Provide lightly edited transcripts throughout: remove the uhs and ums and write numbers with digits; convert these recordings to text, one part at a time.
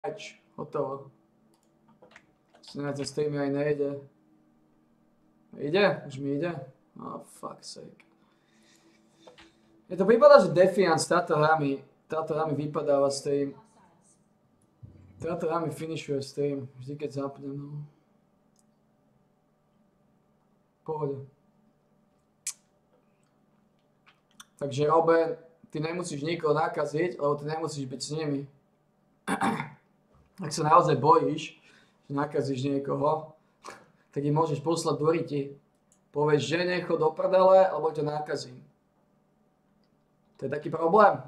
Hotovo. Snáď ten stream aj nejde. Ide? Už mi ide? Oh, fuck's sake. Je to prípada, že Defiance, táto hra mi vypadáva stream. Táto hra mi finišuje stream, vždy keď zapnem, no. Pohode. Takže Robin, ty nemusíš nikoho nakaziť, lebo ty nemusíš byť s nimi. Ak sa naozaj bojíš, že nakazíš niekoho, tak im môžeš poslať do riti. Povieš žene, chod do prdele, alebo ťa nakazím. To je taký problém.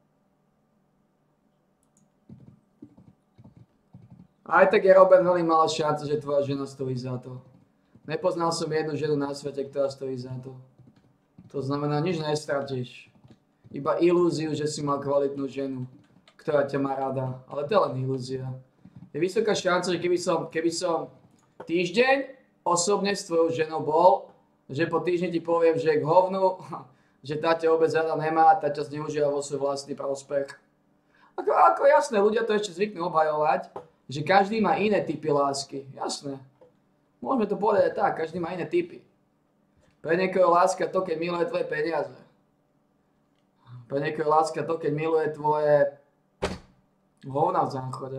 Aj tak je Robin veľmi malá šanca, že tvoja žena stojí za to. Nepoznal som jednu ženu na svete, ktorá stojí za to. To znamená, nič nestratíš. Iba ilúziu, že si mal kvalitnú ženu, ktorá ťa má rada. Ale to je len ilúzia. Je vysoká šanca, že keby som týždeň osobne s tvojou ženou bol, že po týždni ti poviem, že je k hovnu, že tá ťa vôbec rada nemá, tá ťa zneužíva vo svoj vlastný prospech. Ako jasné, ľudia to ešte zvyknú obhajovať, že každý má iné typy lásky. Jasné. Môžeme to povedať tak, každý má iné typy. Pre niekoho láska to, keď miluje tvoje peniaze. Pre niekoho láska to, keď miluje tvoje hovna v záchode.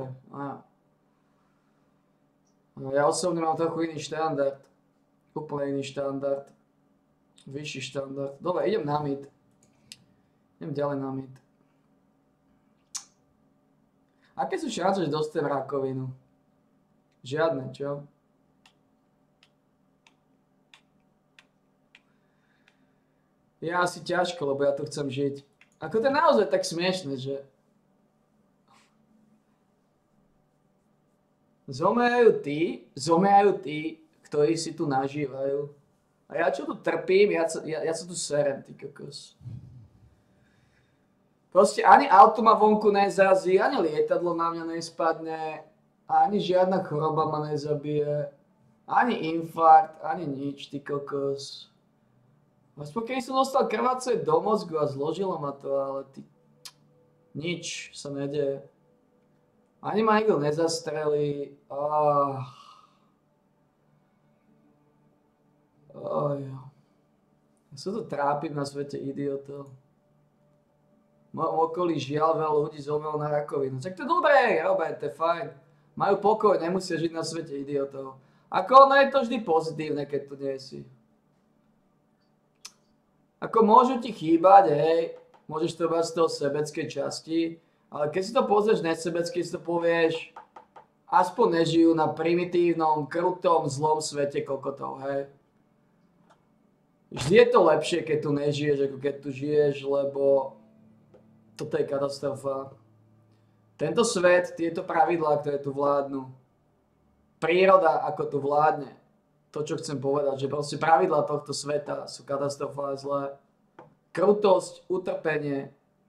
Ja osobne mám trochu iný štandard. Úplne iný štandard. Vyšší štandard. Dobre, idem na mid. Idem ďalej na mid. Aké sú šance, že dostanem rakovinu? Žiadne, čo? Ja asi ťažko, lebo ja tu chcem žiť. Ako to je naozaj tak smiešné, že zomierajú tí, ktorí si tu nažívajú. A ja čo tu trpím, ja sa tu serem, ty kokos. Proste ani auto ma vonku nezrazí, ani lietadlo na mňa nespadne, ani žiadna choroba ma nezabije, ani infarkt, ani nič, ty kokos. Aspoň keď som dostal krváce do mozgu a zložilo ma to, ale nič sa nedeje. Ani ma nikto nezastrelí. Ja sa tu trápim na svete idiotov. V mojom okolí žiaľ veľa ľudí zomrelo na rakovinu. Tak to je dobré, Robert, to je fajn. Majú pokoj, nemusia žiť na svete idiotov. Ako ono je to vždy pozitívne, keď tu nie si. Ako môžu ti chýbať, hej, môžeš to brať z toho sebeckej časti, ale keď si to pozrieš nesebecky, si to povieš, aspoň nežijú na primitívnom, krutom, zlom svete kokotov, hej. Vždy je to lepšie, keď tu nežiješ, ako keď tu žiješ, lebo toto je katastrofa. Tento svet, tieto pravidlá, ktoré tu vládnu, príroda, ako tu vládne, to, čo chcem povedať, že proste pravidlá tohto sveta sú katastrofálne zlé. Krutosť, utrpenie,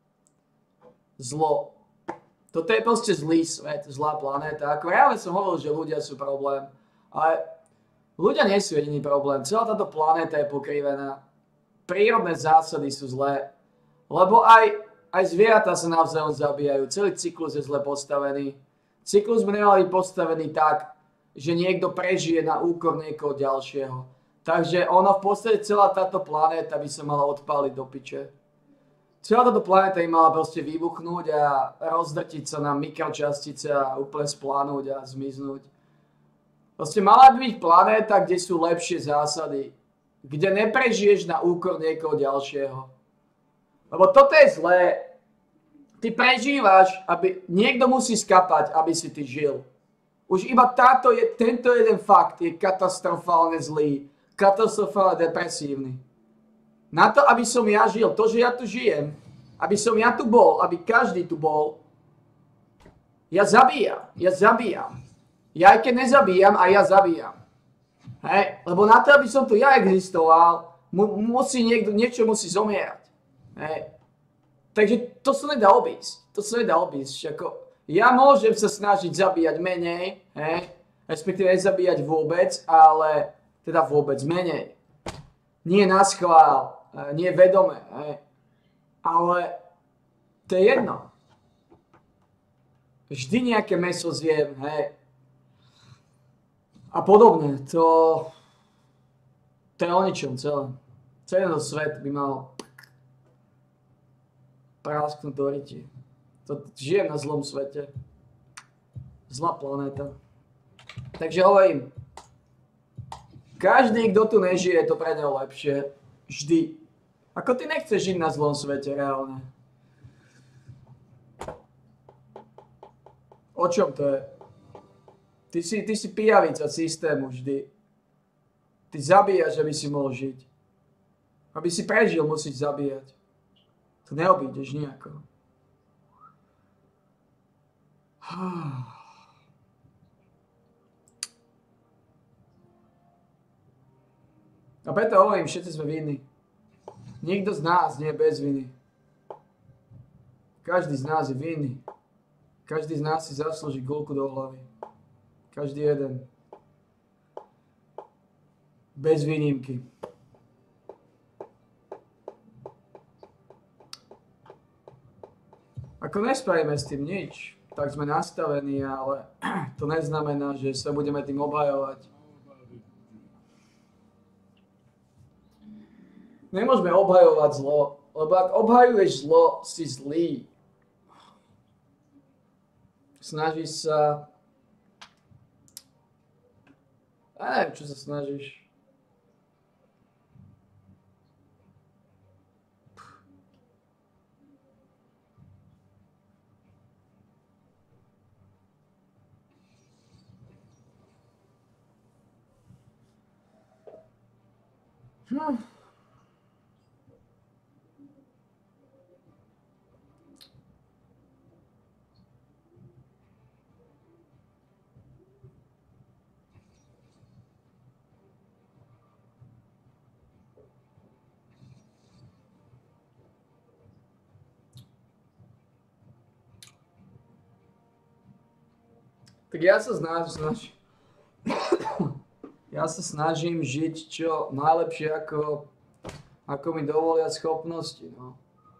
zlo. Toto je proste zlý svet, zlá planéta. Ako reálne som hovoril, že ľudia sú problém, ale ľudia nie sú jediný problém. Celá táto planéta je pokrivená. Prírodné zásady sú zlé, lebo aj zvieratá sa navzájom zabíjajú. Celý cyklus je zle postavený. Cyklus by nemal byť postavený tak, že niekto prežije na úkor niekoho ďalšieho. Takže ono v podstate celá táto planéta by sa mala odpáliť do piče. Celá táto planéta by mala proste vybuchnúť a rozdrtiť sa na mikročastice a úplne splánúť a zmiznúť. Proste mala by byť planéta, kde sú lepšie zásady. Kde neprežiješ na úkor niekoho ďalšieho. Lebo toto je zlé. Ty prežívaš, aby niekto musí skapať, aby si ty žil. Už iba tento jeden fakt je katastrofálne zlý, katastrofálne depresívny. Na to, aby som ja žil, to, že ja tu žijem, aby som ja tu bol, aby každý tu bol, ja zabíjam. Ja aj keď nezabíjam, aj ja zabíjam. Hej? Lebo na to, aby som tu ja existoval, niečo musí zomierať. Hej? Takže to sa nedá obísť. Ja môžem sa snažiť zabíjať menej, respektíve nezabíjať vôbec, ale teda vôbec menej. Nie naschvál, nie vedome, ale to je jedno. Vždy nejaké mäso zjem, hej. A podobne, to je o ničom celé. Celý svet by mal prásknuť do ryti. Žijem na zlom svete. Zlá planéta. Takže hovorím, každý, kto tu nežije, je to pre neho lepšie. Vždy. Ako ty nechceš žiť na zlom svete, reálne. O čom to je? Ty si pijavica systému vždy. Ty zabíjaš, aby si mohol žiť. Aby si prežil, musíš zabíjať. To neobídeš nejako. A preto hovorím, všetci sme vinní. Nikto z nás nie je bez viny. Každý z nás je vinný. Každý z nás si zaslúži guľku do hlavy. Každý jeden. Bez výnimky. Ako nespravíme s tým nič, tak sme nastavení, ale to neznamená, že sa budeme tým obhajovať. Nemôžeme obhajovať zlo, lebo ak obhajuješ zlo, si zlý. Snažíš sa... Ja neviem, čo sa snažíš. Tak ja sa snažím žiť čo najlepšie, ako mi dovolia schopnosti. No.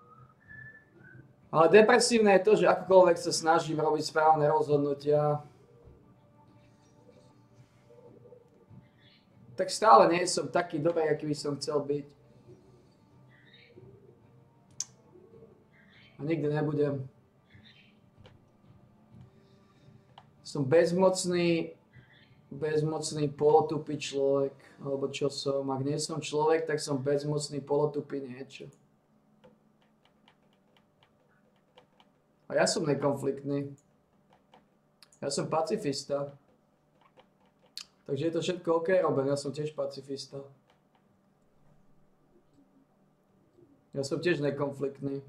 Ale depresívne je to, že akokoľvek sa snažím robiť správne rozhodnutia, tak stále nie som taký dobrý, aký by som chcel byť. A nikdy nebudem. Som bezmocný polotupý človek, alebo čo som. Ak nie som človek, tak som bezmocný polotupý niečo. A ja som nekonfliktný. Ja som pacifista. Takže je to všetko OK robené, ja som tiež pacifista. Ja som tiež nekonfliktný.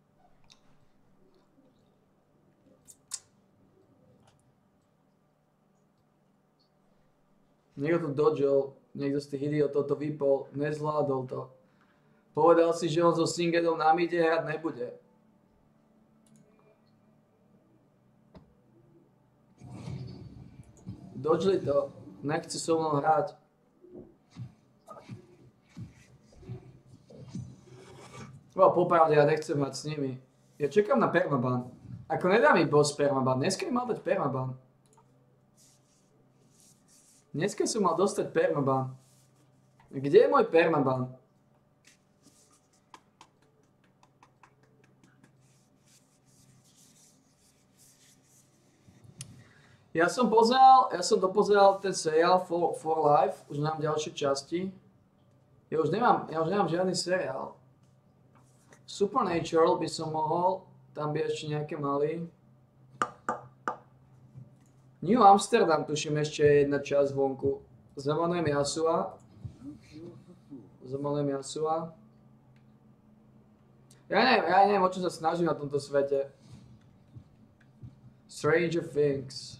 Niekto to dodžol, niekto z tých idiotov to vypol, nezvládol to. Povedal si, že on so Singedom na mide hrať nebude. Dodžli to, nechce so mnou hrať. Popravde, ja nechcem hrať s nimi. Ja čekám na permaban. Ako nedá mi boss permaban, dneska mi mal dať permaban. Dneska som mal dostať permaban. Kde je môj permaban? Ja som dopozeral ten seriál For Life, už mám ďalšie časti. Ja už nemám žiadny seriál. Supernatural by som mohol, tam by ešte nejaké mali. New Amsterdam, tuším, ešte je jedna časť vonku. Zamanujem Yasua. Ja neviem, o čo sa snažím na tomto svete. Stranger Things.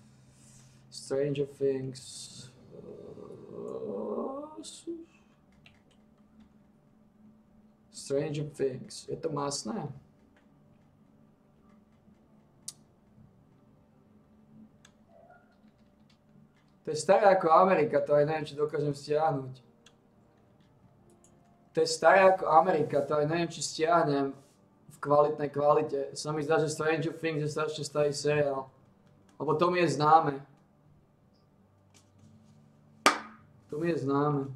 Je to masné? To je staré ako Amerika, to aj neviem, či dokážem stiahnuť. To je staré ako Amerika, to aj neviem, či stiahnem. v kvalitnej kvalite. Sa mi zdá, že Stranger Things je strašne starý seriál. Lebo to mi je známe. To mi je známe.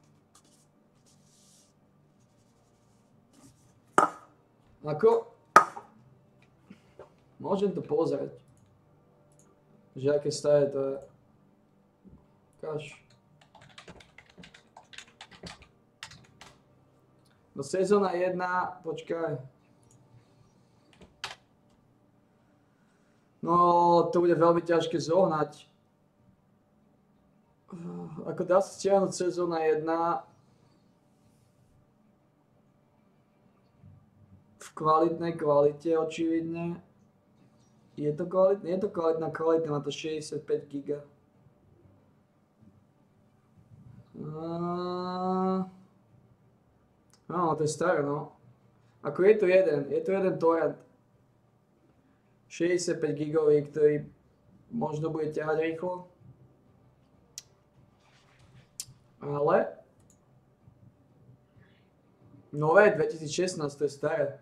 Ako? Môžem to pozrieť. Že aké staré to je. Kaž. No sezóna 1, počkaj. No, to bude veľmi ťažké zohnať. Ako dá sa stiahnuť sezóna 1 v kvalitnej kvalite, očividne. Je to kvalitné? Je to kvalitná kvalita, má to 65 giga. No, to je staré, no. Ako je to jeden torrent. 65 gigový, ktorý možno bude ťahať rýchlo. Ale nové 2016, to je staré.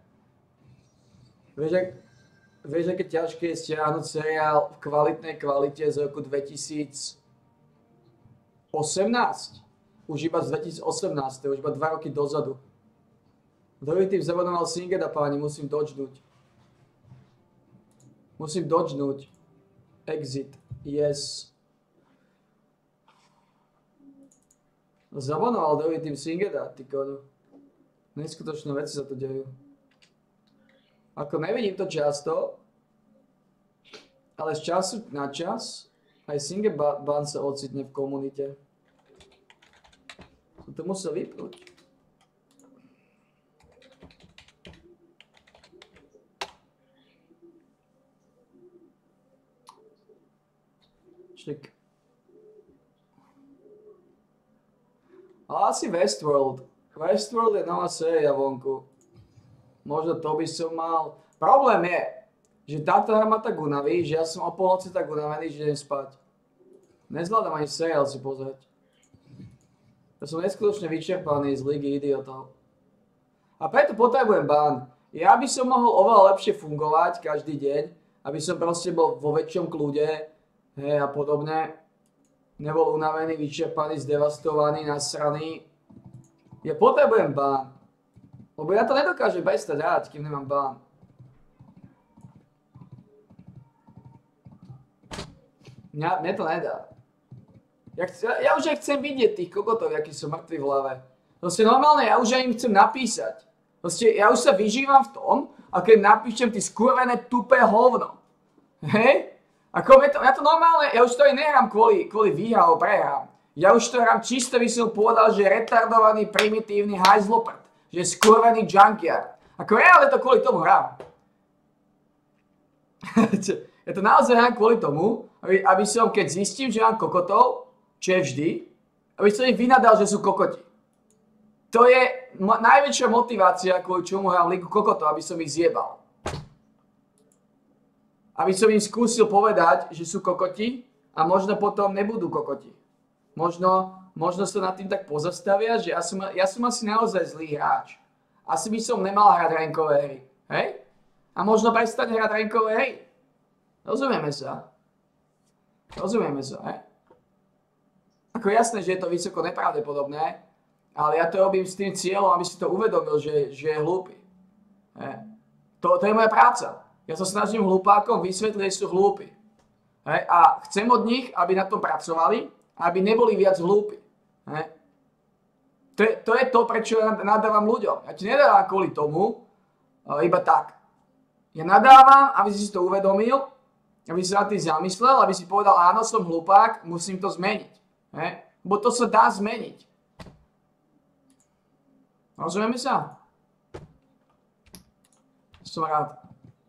Vieš, aké ťažké je stiahnuť seriál v kvalitnej kvalite z roku 2018? Už iba z 2018, už iba 2 roky dozadu. Druhý tým zavonoval Singeda, páni, musím dodžnúť. Exit, yes. Zavonoval druhý tým Singeda, ty kodo. Neskutočné veci sa tu dejú. Ako nevidím to často, ale z času na čas aj Singeban sa ocitne v komunite. Som to musel vypnúť. Ček. Ale asi Westworld. Westworld je nová séria vonku. Možno to by som mal. Problém je, že táto hra ma tak unaví, že ja som o polnoci tak unavený, že idem spať. Nezvládam ani seriál si pozrieť. Ja som neskutočne vyčerpaný z Ligy idiotov. A preto potrebujem bán. Ja by som mohol oveľa lepšie fungovať každý deň, aby som proste bol vo väčšom kľude, hej, a podobne. Nebol unavený, vyčerpaný, zdevastovaný, nasraný. Ja potrebujem bán. Lebo ja to nedokážem prestať hrať, kým nemám bán. Mne to nedá. Ja už aj chcem vidieť tých kokotov, akí sú mŕtvi v hlave. Proste normálne, ja už aj im chcem napísať. Proste ja už sa vyžívam v tom, a keď napíšem ty skurvené tupé hovno. Hej? Ako ja to normálne, ja už to aj nehrám kvôli výhre alebo prehrám. Ja už to hrám čisto, by som povedal, že retardovaný, primitívny hajzloprt. Že je skurvený junkyard. Ako reálne to kvôli tomu hrám. Ja to naozaj hrám kvôli tomu, aby som, keď zistím, že mám kokotov, čo je vždy, aby som im vynadal, že sú kokoti. To je najväčšia motivácia, kvôli čomu hrám Ligu kokotov, aby som ich zjebal. Aby som im skúsil povedať, že sú kokoti a možno potom nebudú kokoti. Možno sa nad tým tak pozastavia, že ja som asi naozaj zlý hráč. Asi by som nemal hrať rankové hry. Hej? A možno prestať hrať rankové hry. Rozumieme sa, hej? Ako jasné, že je to vysoko nepravdepodobné, ale ja to robím s tým cieľom, aby si to uvedomil, že je hlúpy. To je moja práca. Ja sa snažím hlupákom vysvetliť, že sú hlúpi. A chcem od nich, aby na tom pracovali, aby neboli viac hlúpi. To je to, prečo ja nadávam ľuďom. Ja ti nedávam kvôli tomu, iba tak. Ja nadávam, aby si to uvedomil, aby si sa na tým zamyslel, aby si povedal, áno, som hlupák, musím to zmeniť. Bo to sa dá zmeniť. Rozumieme sa? Som rád.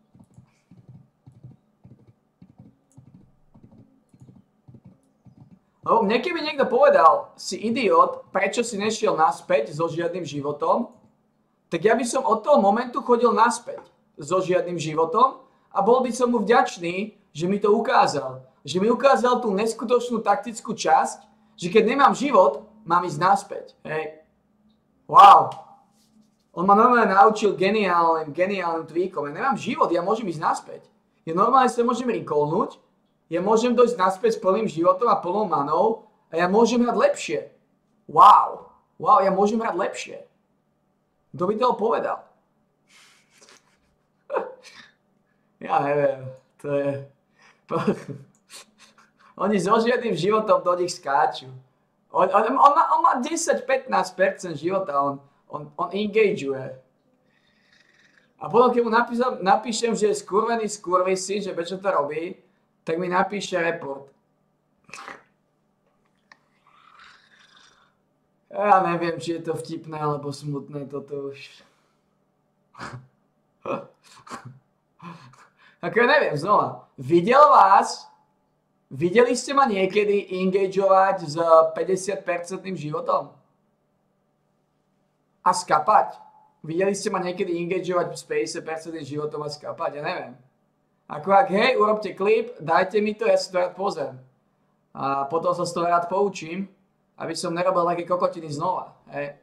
Lebo mne keby niekto povedal, si idiot, prečo si nešiel naspäť so žiadnym životom, tak ja by som od toho momentu chodil naspäť so žiadnym životom a bol by som mu vďačný, že mi to ukázal. Že mi ukázal tú neskutočnú taktickú časť, že keď nemám život, mám ísť naspäť. Hej. Wow. On ma normálne naučil geniálnym tweakom. Ja nemám život, ja môžem ísť naspäť. Ja normálne sa môžem recallnúť, ja môžem dojsť naspäť s plným životom a plnou manou a ja môžem hrať lepšie. Wow, ja môžem hrať lepšie. Kto by to povedal? Ja neviem, to je... Oni so žiadnym životom do nich skáču. On má 10-15% života, on engageuje. A potom, keď mu napíšem, že je skurvený skurvisy, že prečo to robí, tak mi napíše report. Ja neviem, či je to vtipné alebo smutné toto už. Ako ja neviem, znova. Videli ste ma niekedy engageovať s 50% životom? A skapať? Videli ste ma niekedy engageovať s 50% životom a skapať? Ja neviem. Ako ak, hej, urobte klip, dajte mi to, ja si to rád pozriem. A potom sa z toho rád poučím, aby som nerobil také kokotiny znova. Hej.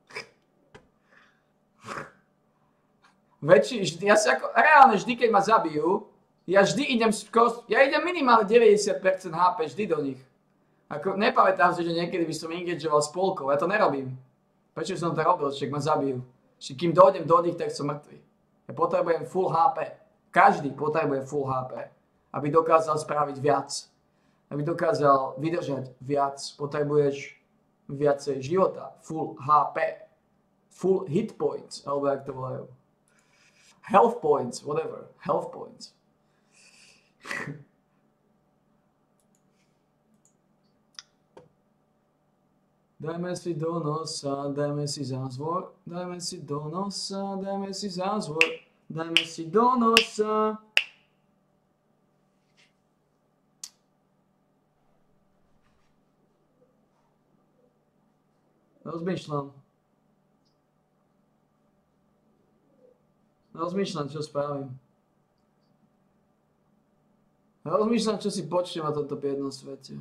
Ja si ako, reálne vždy, keď ma zabijú, ja idem minimálne 90% HP vždy do nich. Ako, nepamätám si, že niekedy by som engageoval spolkov, ja to nerobím. Prečo som to robil, však ma zabijú. Však kým dojdem do nich, tak som mŕtvy. Ja potrebujem full HP. Každý potrebuje full HP, aby dokázal spraviť viac. Aby dokázal vydržať viac, potrebuješ viacej života. Full HP. Full hit points, alebo jak to volajú. Health points, whatever. Health points. Dajme si do nosa, dajme si zázvor. Dajme si do nosa, dajme si zázvor. Dajme si do nosa. Rozmýšľam, čo spravím. Rozmýšľam, čo si počnem na tomto biednom svete.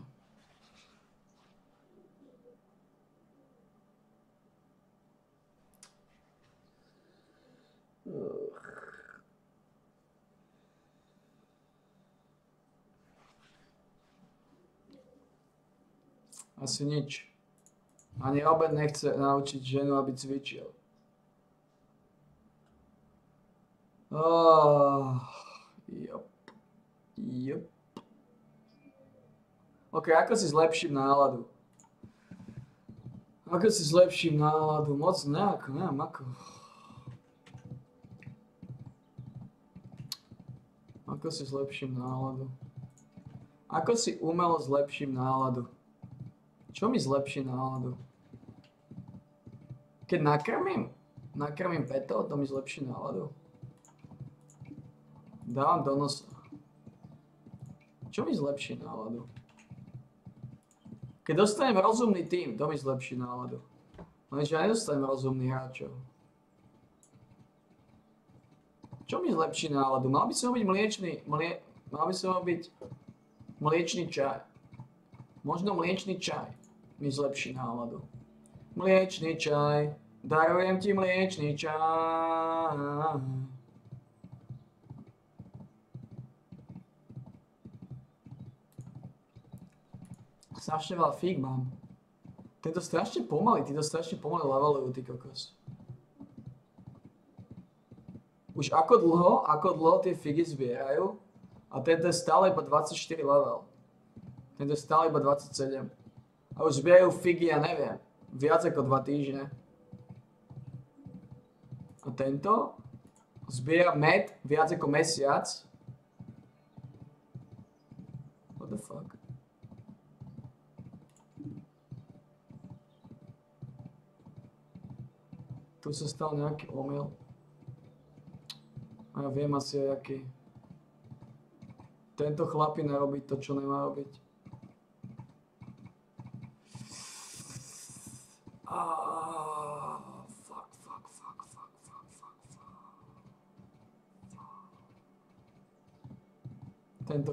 Asi nič. Ani Robert nechce naučiť ženu, aby cvičil. Yep. OK, ako si zlepším náladu? Moc nejako, neviem ako. Ako si zlepším náladu? Ako si umelo zlepším náladu? Čo mi zlepší náladu? Keď nakrmím peto, to mi zlepší náladu. Dávam do nosa. Čo mi zlepší náladu? Keď dostanem rozumný tím, to mi zlepší náladu. Lenže ja nedostanem rozumných hráčov. Čo mi zlepší náladu? Mal by som byť mliečný čaj. Možno mliečný čaj mi zlepší náladu. Mliečný čaj, darujem ti mliečný čaj. Strašne veľa fík mám. Tento strašne pomaly levelujú, ty kokos. Už ako dlho tie figy zbierajú a tento je stále iba 24 level. Tento je stále iba 27. A už zbierajú figy, ja neviem, viac ako 2 týždne. A tento zbiera med viac ako mesiac. What the fuck? Tu sa stal nejaký omyl. A ja viem asi aj aký. Tento chlapina robí to, čo nemá robiť. Fuck. Tento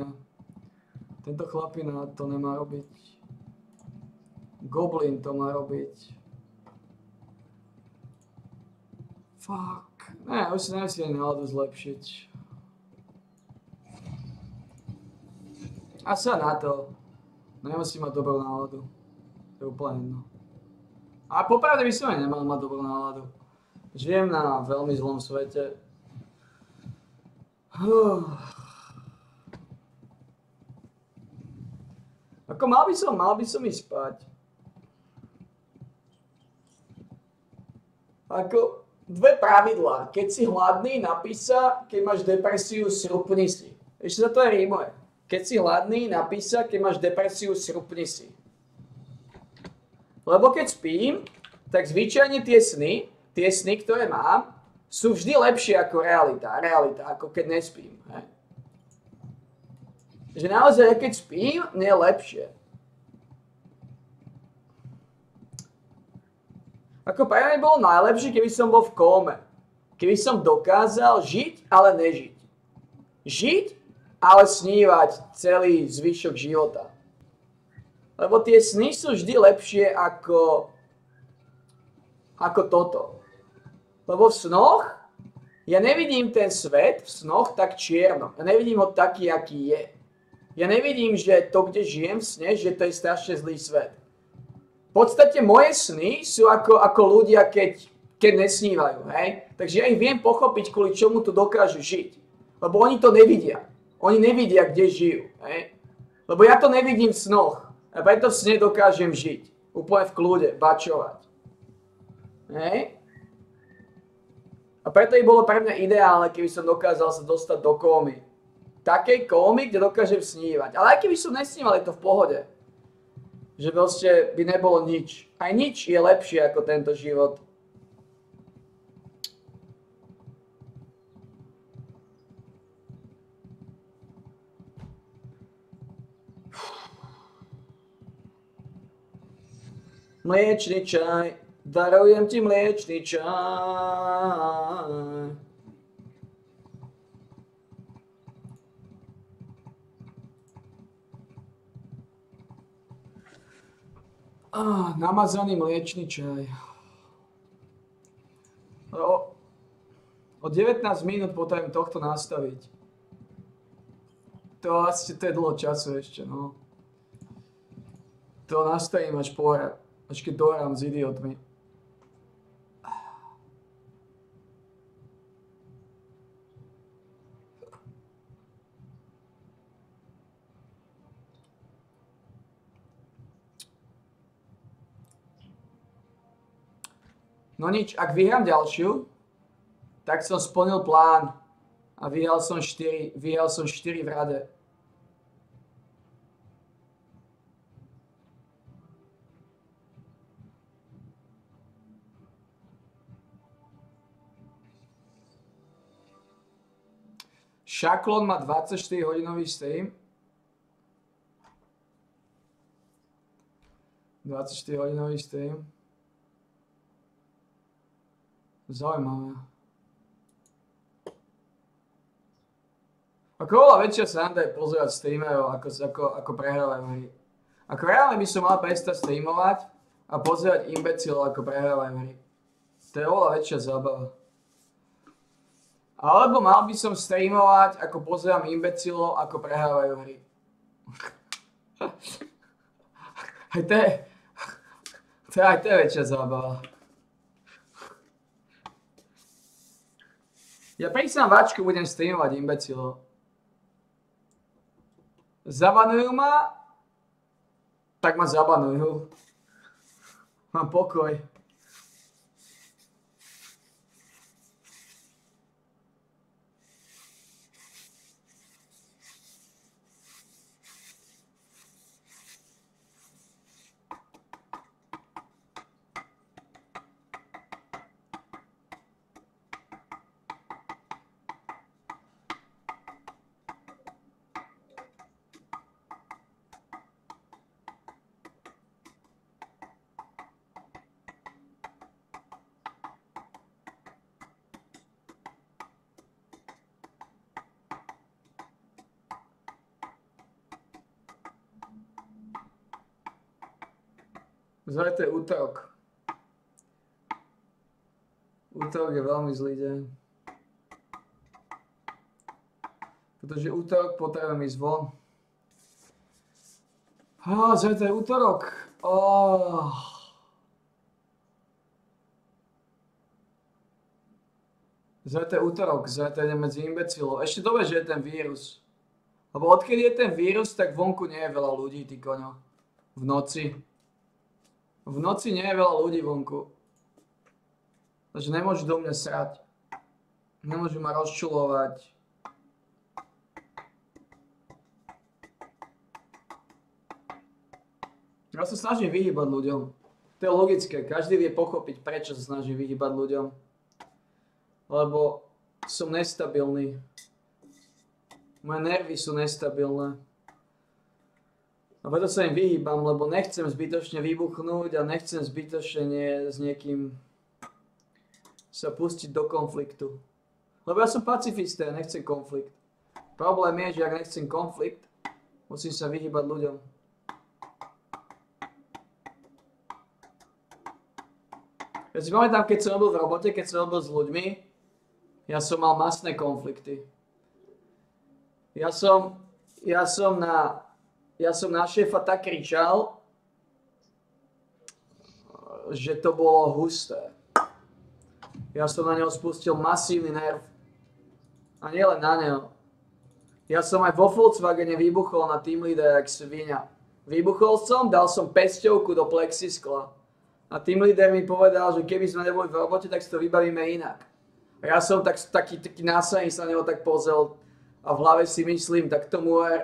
chlapina to nemá robiť. Goblin to má robiť. Fuck. Ne, už si neviem si ani náladu zlepšiť. A sa na to. Nemusím mať dobrú náladu. To je úplne jedno. A popravde by som aj nemal mať dobrú náladu. Žijem na veľmi zlom svete. Ako mal by som ísť spať. Ako dve pravidlá. Keď si hladný, napíš sa, keď máš depresiu, srupni si. Ešte sa to aj rímuje. Keď si hladný, napíš sa, keď máš depresiu, srupni si. Lebo keď spím, tak zvyčajne tie sny, ktoré mám, sú vždy lepšie ako realita, ako keď nespím. Hej. Že naozaj, keď spím, nie je lepšie. Ako pre mňa bolo najlepšie, keby som bol v kóme. Keby som dokázal žiť, ale nežiť. Žiť, ale snívať celý zvyšok života. Lebo tie sny sú vždy lepšie ako toto. Lebo v snoch ja nevidím ten svet v snoch tak čierno. Ja nevidím ho taký, aký je. Ja nevidím, že to, kde žijem v sne, že to je strašne zlý svet. V podstate moje sny sú ako ľudia, keď nesnívajú. Hej? Takže ja ich viem pochopiť, kvôli čomu tu dokážu žiť. Lebo oni to nevidia. Oni nevidia, kde žijú. Hej? Lebo ja to nevidím v snoch. A preto v sne dokážem žiť. Úplne v kľude, bačovať. Hej? A preto by bolo pre mňa ideálne, keby som dokázal sa dostať do kómy. Takej kómy, kde dokážem snívať. Ale aj keby som nesníval, je to v pohode. Že proste by nebolo nič. Aj nič je lepšie ako tento život. Mliečný čaj, darujem ti mliečný čaj. Namazaný mliečný čaj. O 19 minút potrebujem tohto nastaviť. To je dlho času ešte, no. To nastavím až keď dohrám s idiotmi. No nič, ak vyhrám ďalšiu, tak som splnil plán a vyhral som 4 v rade. Šaklon má 24-hodinový stream. 24-hodinový stream. Zaujímavé. Ako oveľa väčšia sranda je pozerať streamerov, ako prehrávajú hry. Ako reálne by som mal prestať streamovať a pozerať imbecilov, ako prehrávajú hry. To je oveľa väčšia zábava. Alebo mal by som streamovať, ako pozerám imbecilov, ako prehrávajú hry. Aj to je väčšia zábava. Ja prísam váčku budem streamovať imbecilov. Zabanujú ma, tak ma zabanujú. Mám pokoj. Zajtra je útorok. útorok je veľmi zlý deň. Pretože útorok potrebujem ísť von. Zajtra je útorok. Zajtra je útorok, zajtra idem medzi imbecilov. Ešte dobre, že je ten vírus. Lebo odkedy je ten vírus, tak vonku nie je veľa ľudí, ty koňo. V noci. V noci nie je veľa ľudí vonku. Takže nemôžu do mňa srať. Nemôžu ma rozčulovať. Ja sa snažím vyhýbať ľuďom. To je logické. Každý vie pochopiť, prečo sa snažím vyhýbať ľuďom. Lebo som nestabilný. Moje nervy sú nestabilné. A preto sa im vyhýbam, lebo nechcem zbytočne vybuchnúť a nechcem zbytočne s niekým sa pustiť do konfliktu. Lebo ja som pacifista, ja nechcem konflikt. Problém je, že ak nechcem konflikt, musím sa vyhýbať ľuďom. Ja si pamätám, keď som robil v robote, keď som robil s ľuďmi, ja som mal masné konflikty. Ja som na šéfa tak kričal, že to bolo husté. Ja som na neho spustil masívny nerv. A nielen na neho. Ja som aj vo Volkswagene vybuchol na team leader jak svinia. Vybuchol som, dal som pesťovku do plexiskla. A team leader mi povedal, že keby sme neboli v robote, tak si to vybavíme inak. A ja som taký násaný sa na neho tak pozrel a v hlave si myslím, tak tomu je.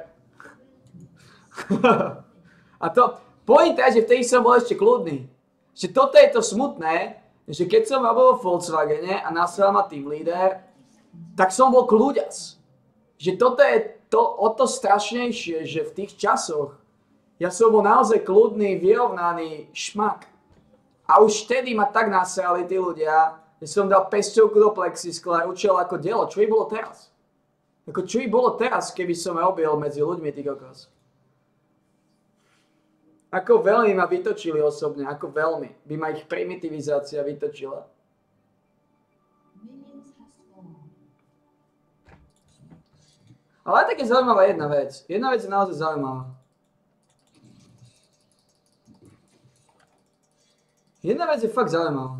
A to, pointa je, že vtedy som bol ešte kľudný. Že toto je to smutné, že keď som robil v Volkswagene a nasral ma team leader, tak som bol kľúďas. Že toto je to o to strašnejšie, že v tých časoch ja som bol naozaj kľudný, vyrovnaný šmak. A už vtedy ma tak nasrali tí ľudia, že som dal pesťovku do plexiskla a ručil ako dielo. Čo by bolo teraz? Čo by bolo teraz, keby som robil medzi ľuďmi, ty kokos? Ako veľmi ma vytočili osobne, ako veľmi by ma ich primitivizácia vytočila. Ale aj tak je zaujímavá jedna vec. Jedna vec je naozaj zaujímavá. Jedna vec je fakt zaujímavá.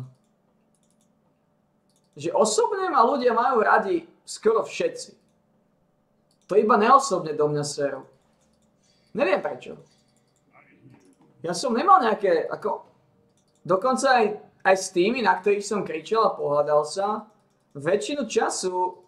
Že osobne ma ľudia majú radi skoro všetci. To iba neosobne do mňa serú. Neviem prečo. Ja som nemal nejaké, dokonca aj s tými, na ktorých som kričal a pohádal sa, väčšinu času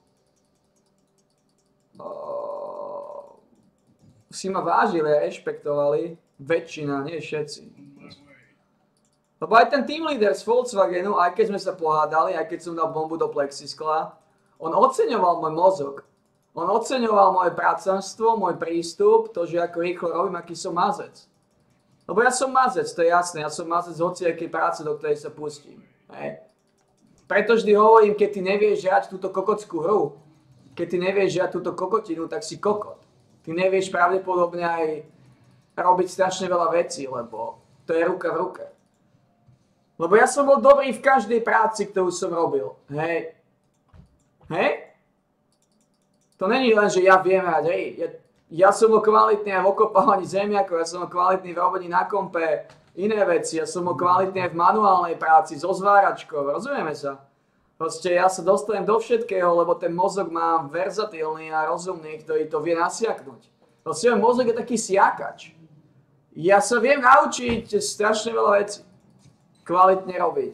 si ma vážili a rešpektovali. Väčšina, nie všetci. Lebo aj ten team leader z Volkswagenu, aj keď sme sa pohádali, aj keď som dal bombu do plexiskla, on oceňoval môj mozog. On oceňoval moje prácanstvo, môj prístup, to, že ako rýchlo robím, aký som mazec. Lebo ja som mazec, to je jasné, ja som mazec hociakej práce, do ktorej sa pustím. Hej. Preto vždy hovorím, keď ty nevieš hrať túto kokotskú hru, keď ty nevieš hrať túto kokotinu, tak si kokot. Ty nevieš pravdepodobne aj robiť strašne veľa vecí, lebo to je ruka v ruke. Lebo ja som bol dobrý v každej práci, ktorú som robil. Hej. Hej? To není len, že ja viem hrať. Hej. Ja som bol kvalitný aj v okopávaní zemiakov, ja som bol kvalitný v robení na kompe, iné veci. Ja som bol kvalitný aj v manuálnej práci, so zváračkou. Rozumieme sa? Proste ja sa dostanem do všetkého, lebo ten mozog mám verzatilný a rozumný, ktorý to vie nasiaknúť. Proste môj mozog je taký siakač. Ja sa viem naučiť strašne veľa vecí. Kvalitne robiť.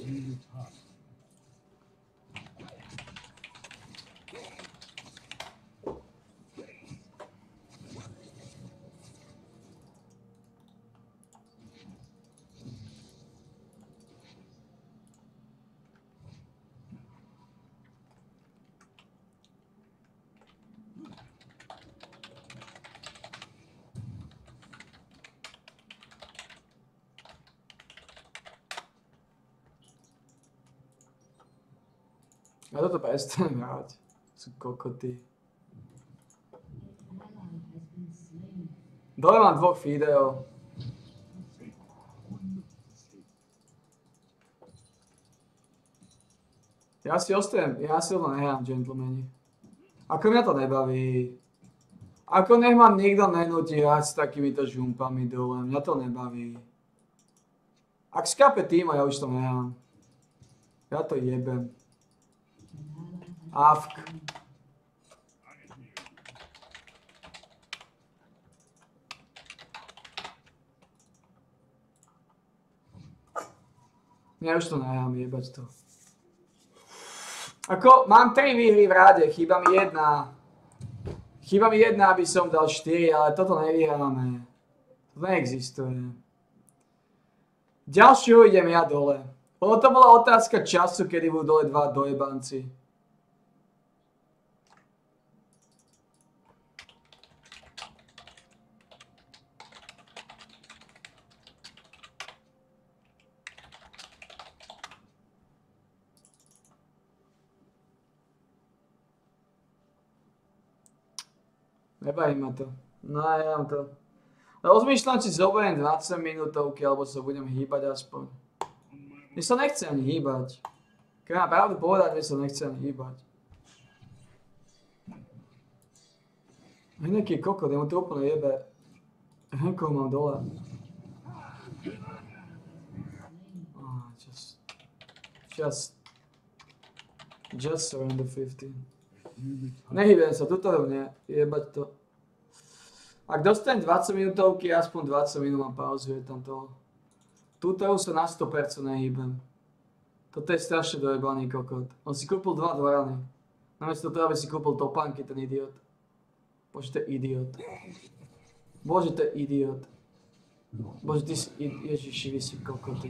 Ja toto prestanem hrať. Sú kokoty. Dole mám 2 videó. Ja si to nehrám, gentlemani. Ako mňa to nebaví. Ako nech ma nikto nenúti hrať s takýmito žumpami dole, mňa to nebaví. Ak skape tým, ja už to nehrám. Ja to jebem. Avk. Ja už to nehrám, jebať to. Ako, mám 3 výhry v rade, chýba mi jedna. Chýba mi jedna, aby som dal 4, ale toto nevyhráme. To neexistuje. Ďalšieho idem ja dole. Ono to bola otázka času, kedy budú dole 2 dojebanci. Nebaví ma to. No ja mám to. Rozmýšľam, či zoberiem 20 minútovky, alebo sa budem hýbať aspoň. Mne sa nechce ani hýbať. Keď mám pravdu povedať, mne sa nechce ani hýbať. Heneký kokot, jemu to úplne jebe. Henkov mám dole. Just around the 15. Nehýbem sa, tuto nie, jebať to. Ak dostanem 20 minútovky, aspoň 20 minút mám pauzu, je tam toho. Tuto sa na 100% nehýbem. Toto je strašne dojebaný kokot. On si kúpil 2 dvorany. Namiesto toho, aby si kúpil topánky, ten idiot. Bože, to je idiot. Bože, to je idiot. Bože, ty si, ježiši, vy si kokoty.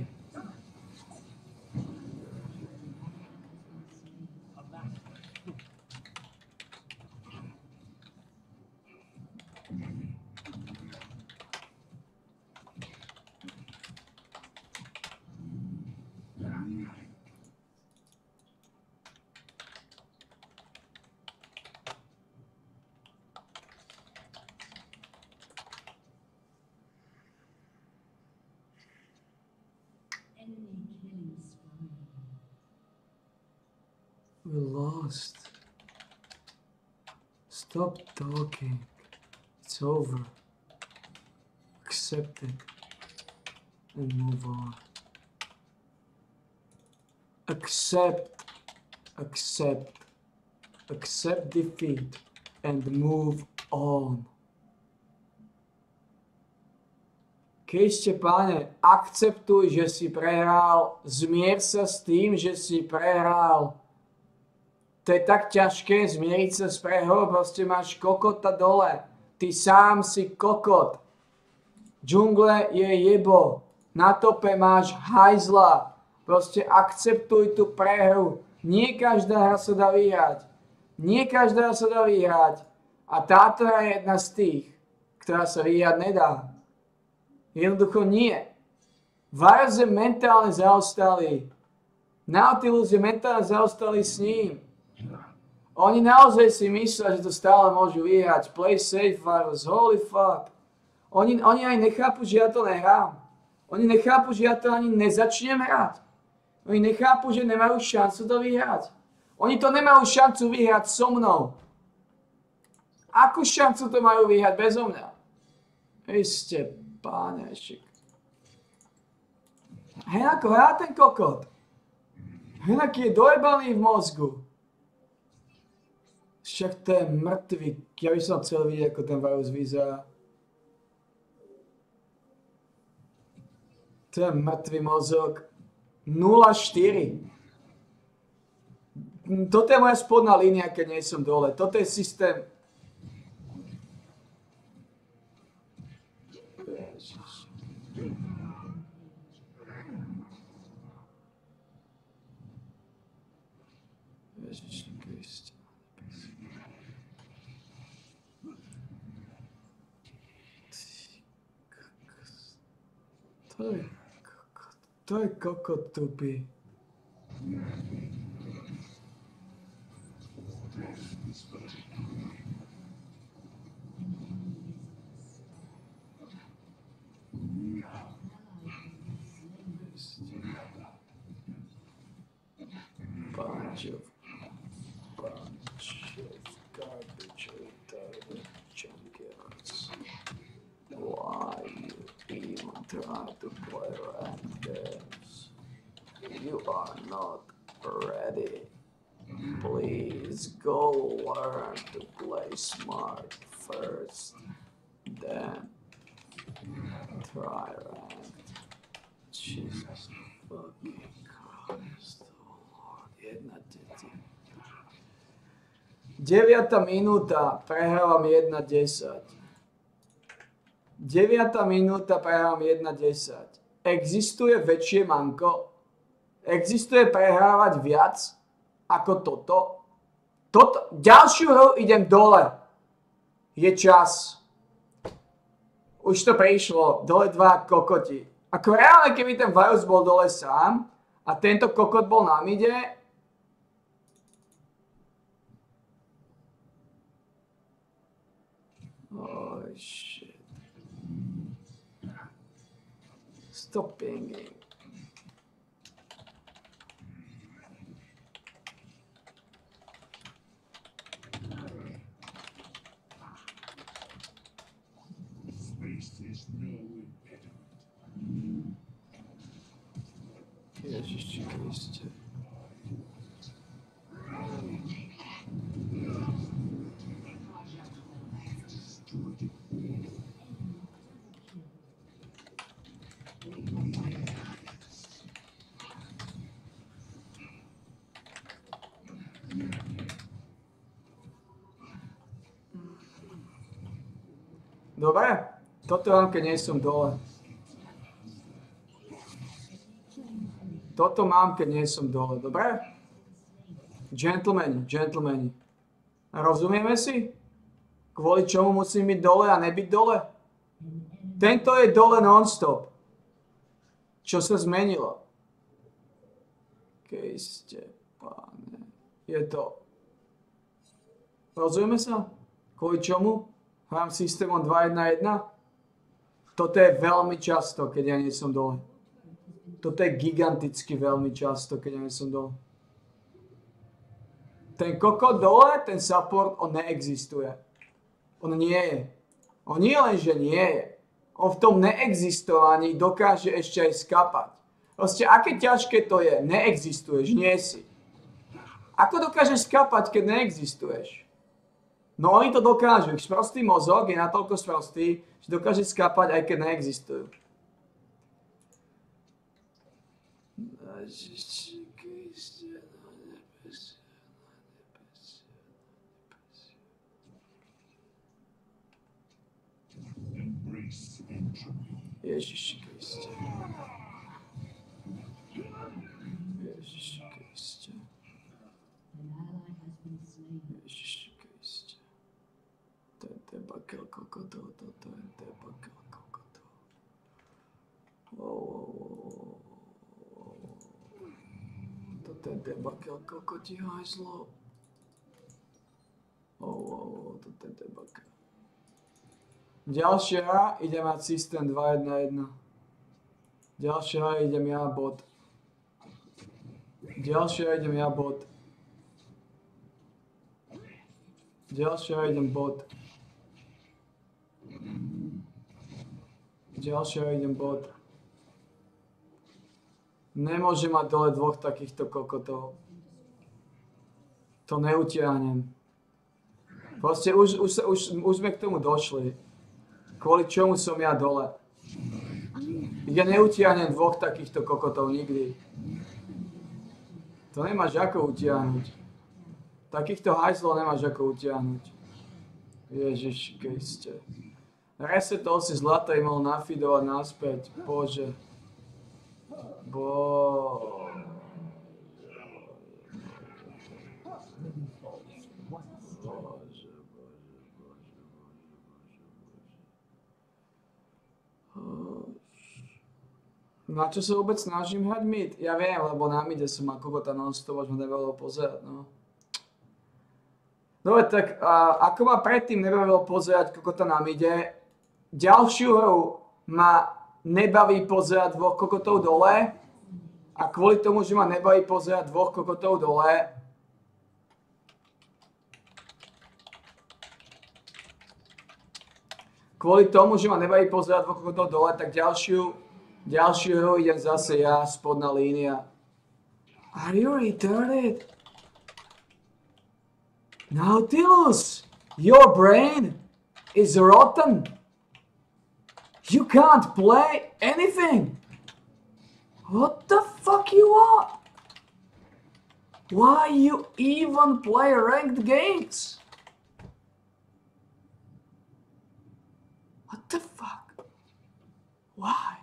We lost. Stop talking. It's over. Accept it and move on. Accept defeat and move on. Kriste Páne, akceptuj, že si prehral, zmier sa s tým, že si prehral. To je tak ťažké zmieriť sa s prehrou, proste máš kokota dole. Ty sám si kokot. Džungle je jebo. Na tope máš hajzla. Proste akceptuj tú prehru. Nie každá hra sa dá vyhrať. A táto hra je jedna z tých, ktorá sa vyhrať nedá. Jednoducho nie. Varus je mentálne zaostalý. Nautilus je mentálne zaostalý s ním. Oni naozaj si myslia, že to stále môžu vyhrať. Play safe, Varus, holy fuck. Oni aj nechápu, že ja to nehrám. Oni nechápu, že ja to ani nezačnem hrať. Oni nechápu, že nemajú šancu to vyhrať. Oni to nemajú šancu vyhrať so mnou. Akú šancu to majú vyhrať bezo mňa? Ste pánešik. Henako hrá ten kokot. Henaký je dojebaný v mozgu. Však to je mŕtvy. Ja by som chcel vidieť, ako ten Varus vyzerá. To je mŕtvý mozog. 0-4. Toto je moja spodná línia, keď nie som dole. Toto je systém. Ježiš Kriste. To je kokot tupý. Páne. garbage retarded junkies. Why you even try to play ranked games? You are not ready. Please go learn to play smart first, then try ranked. Jesus fucking Christ, Lord. 1-10. 9. minúta, prehrávam 1-10. 9. minúta, prehrávam 1-10. Existuje väčšie manko? Existuje prehrávať viac ako toto? Ďalšiu hru idem dole. Je čas. Už to prišlo. Dole 2 kokoti. Ako reálne, keby ten Varus bol dole sám a tento kokot bol na mide, oh shit. Stop pinging. Ježiši Kriste. Dobre, toto mám, keď nie som dole. Toto mám, keď nie som dole, dobre? Gentlemani. Rozumieme si? Kvôli čomu musím byť dole a nebyť dole? Tento je dole non-stop. Čo sa zmenilo? Kejste, páne. Je to... Rozumieme sa? Kvôli čomu? Hrám systémom 2-1-1? Toto je veľmi často, keď ja nie som dole. Toto je giganticky veľmi často, keď ja nie som dole. Ten kokot dole, ten support, on neexistuje. On nie je. On nie len, že nie je. On v tom neexistovaní dokáže ešte aj skapať. Proste, aké ťažké to je. Neexistuješ, nie si. Ako dokážeš skapať, keď neexistuješ? No oni to dokážu. Ich sprostý mozog je natoľko sprostý, že dokáže skapať, aj keď neexistujú. Ježiši Kriste. Ježiši Kriste. Ježiši Kriste. To je bakel kokotov, toto je bakel kokotov. Toto je bakel kokoti hajzlo. Toto je bakel. Ďalšia ide mať systém 2-1-1. Ďalšia idem ja bot. Ďalšia idem ja bot. Ďalšia idem bot. Ďalšia idem bot. Nemôžem mať dole dvoch takýchto kokotov. To neutiahnem. Proste už sme k tomu došli. Kvôli čomu som ja dole? Ja neutiahnem dvoch takýchto kokotov nikdy. To nemáš ako utiahnuť. Takýchto hajzlov nemáš ako utiahnuť. Ježiš Kriste. Resetol si zlaté, mohol nafidovať naspäť. Bože. Na čo sa vôbec snažím hrať mid? Ja viem, lebo na mide som mal kokota non-stop, až ma nebavilo pozerať, no. Dobre, tak ako ma predtým nebavilo pozerať kokota na mide, ďalšiu hru ma nebaví pozerať dvoch kokotov dole a kvôli tomu, že ma nebaví pozerať dvoch kokotov dole, kvôli tomu, že ma nebaví pozerať dvoch kokotov dole, tak ďalšiu hru idem zase ja, spodná línia. Are you retarded? Nautilus, your brain is rotten. You can't play anything. What the fuck you want? Why you even play ranked games? What the fuck? Why?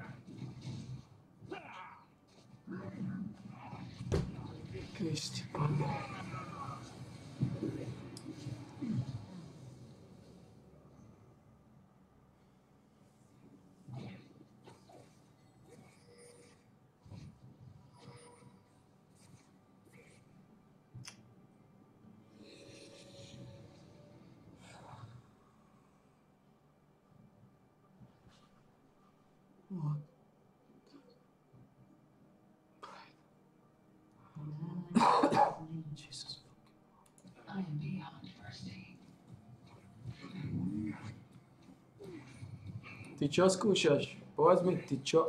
Kristi, Pane. What? Jesus. I am beyond mercy. Ty čo skúšaš? Povedz mi, ty čo?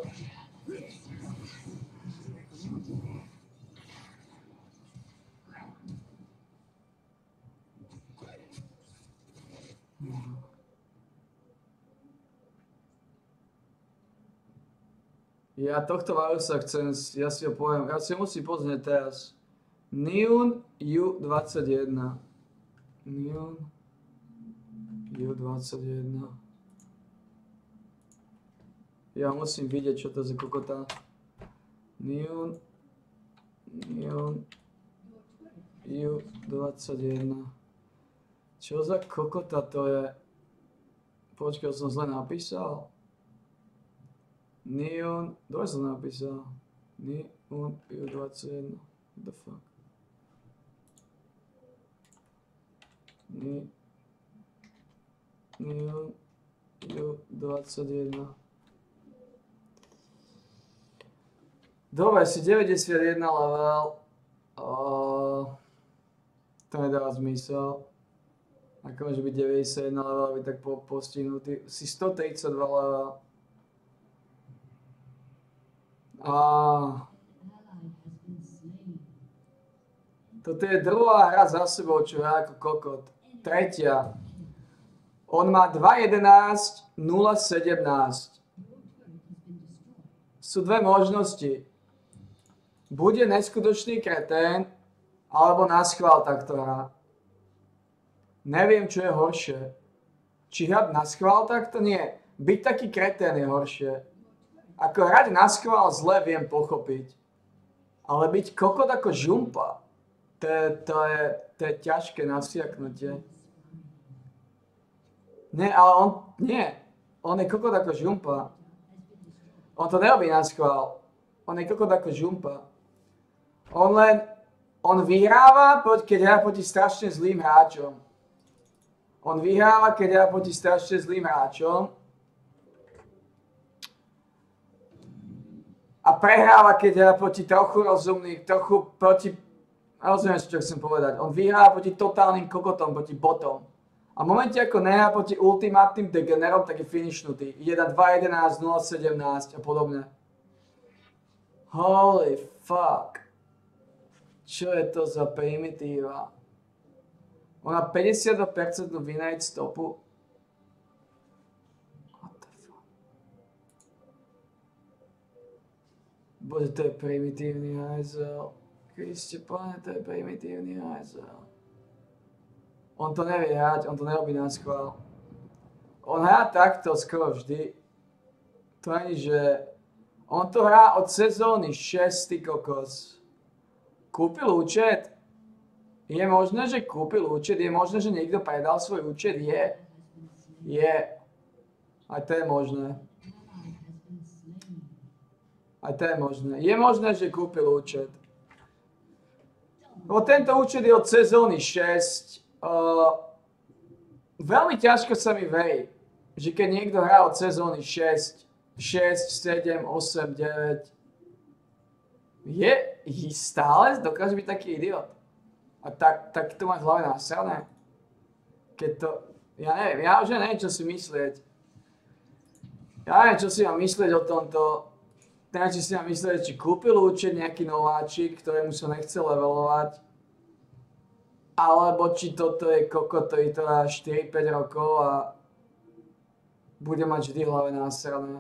Ja tohto Varusa chcem, ja si ho poviem, ja si ho musím pozrieť teraz. Neon U21. Neon U21. Ja musím vidieť, čo to je za kokota. Neon U21. Čo za kokota to je? Počkaj, som zle napísal. Neon, dole som napísal. Neon U21. What the fuck? Neon U21. Dobre, si 91 level. To nedáva zmysel. Ako môže byť 91 level, byť tak postihnutý. Si 132 level. Toto je druhá hra za sebou, čo je ako kokot. Tretia. On má 2.11, 0.17. Sú dve možnosti. Bude neskutočný kretén, alebo naschvál takto hrá. Neviem, čo je horšie. Či hrať naschvál takto? Nie. Byť taký kretén je horšie. Ako hrať naschvál zle viem pochopiť. Ale byť kokot ako žumpa, to je ťažké nasiaknutie. Nie, ale on je kokot ako žumpa. On to nerobí naschvál. On je kokot ako žumpa. On vyhráva, keď hrá proti strašne zlým hráčom. On vyhráva, keď hrá proti strašne zlým hráčom. A prehráva, keď hrá proti trochu rozumných, rozumiem si, čo chcem povedať. On vyhráva proti totálnym kokotom, proti botom. A v momente, ako nehrá proti ultimátnym degenerom, tak je finishnutý. Ide na 2.11, 0.17 a podobne. Holy fuck. Čo je to za primitíva? On má 52% winrate stopu. What the fuck? Bože, to je primitívny hajzel. Kriste, Pane, to je primitívny hajzel. On to nevie hrať, on to nerobí na schvál. On hrá takto skoro vždy. To ani, že... On to hrá od sezóny 6, ty kokos. Kúpil účet? Je možné, že kúpil účet? Je možné, že niekto predal svoj účet? Je. Aj to je možné. Aj to je možné. Je možné, že kúpil účet. No tento účet je od sezóny 6. Veľmi ťažko sa mi verí, že keď niekto hrá od sezóny 6, 7, 8, 9, stále dokáže byť taký idiot. A tak to má v hlave nasrané. Keď to, ja neviem, ja už neviem, čo si myslieť. Ja neviem, čo si mám myslieť o tomto. Neviem, či si mám myslieť, či kúpil účet nejaký nováčik, ktorému sa nechce levelovať. Alebo či toto je kokot, ktorý to dá 4-5 rokov a bude mať vždy v hlave násrané.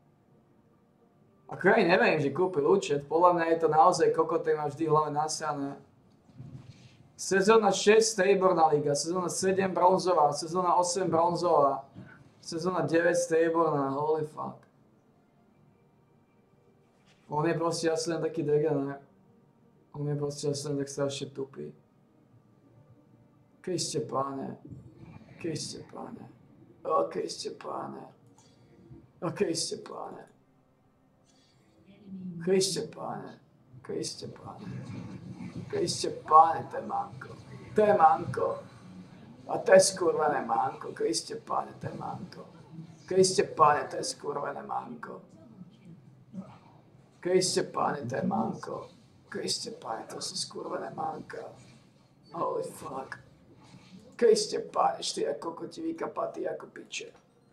Ako ja neviem, že kúpil účet. Podľa mňa je to naozaj kokot, ktorý má vždy v hlave násrané. Sezóna 6 strieborná liga, sezóna 7 bronzová, sezóna 8 bronzová, sezóna 9 strieborná, holy fuck. On je proste asi len taký degener. On je proste asi len tak strašne tupý. Kriste páne. Kriste páne. O Kriste páne. O Kriste páne. Kriste páne. Kriste páne. Kriste páne, to je manko. To je manko. A to je skurvené manko. Kriste páne, to je manko. Kriste páne, to je skurvené manko. Kriste páne, to je manko. Kriste páne, to sú skurvené manka. Holy fuck. Kriste páne, 4 kokoti vykapatí ako piče.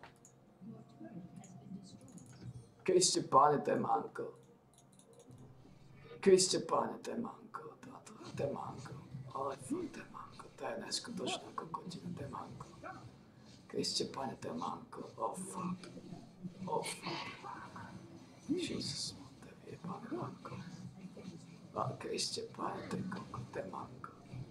Kriste páne, to je manko. Kriste páne, to je manko. To je manko. Holy fuck, to je manko. To je neskutočná kokotina, to je manko. Kriste páne, to je manko. Oh fuck. Oh fuck. Jesus. Pane manko. A Kriste, páne, to je kokot, to je manko.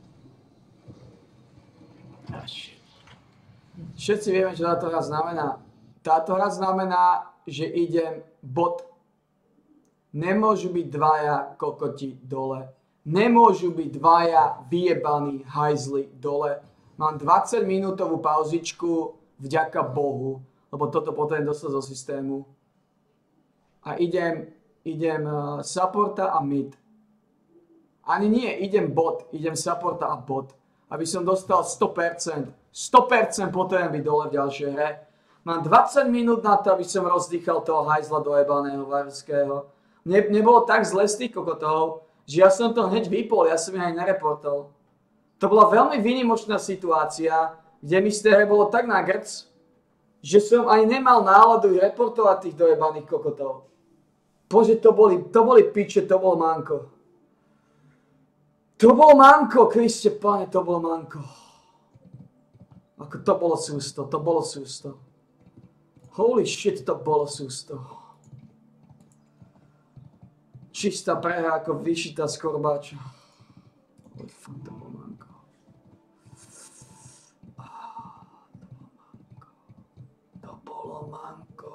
Všetci vieme, čo táto hra znamená. Táto hra znamená, že idem bod. Nemôžu byť dvaja kokoti dole. Nemôžu byť dvaja vyjebaní hajzli dole. Mám 20 minútovú pauzičku, vďaka Bohu, lebo toto potrebujem dostať zo systému. A idem supporta a mid. Ani nie, idem bot, idem supporta a bot. Aby som dostal 100%. 100% potrebujem byť dole v ďalšej hre. Mám 20 minút na to, aby som rozdýchal toho hajzla dojebaného varského. Nebolo tak zle z tých kokotov, že ja som to hneď vypol, ja som ich aj nereportol. To bola veľmi výnimočná situácia, kde mi z tej hre bolo tak na grc, že som ani nemal náladu reportovať tých dojebaných kokotov. Bože, to boli piče, to bol manko. To bol manko, Kriste páne, to bol manko. Ako to bolo sústo, to bolo sústo. Holy shit, to bolo sústo. Čistá prehra ako vyšitá z korbáča. Holy fuck, to bol manko. To bolo manko.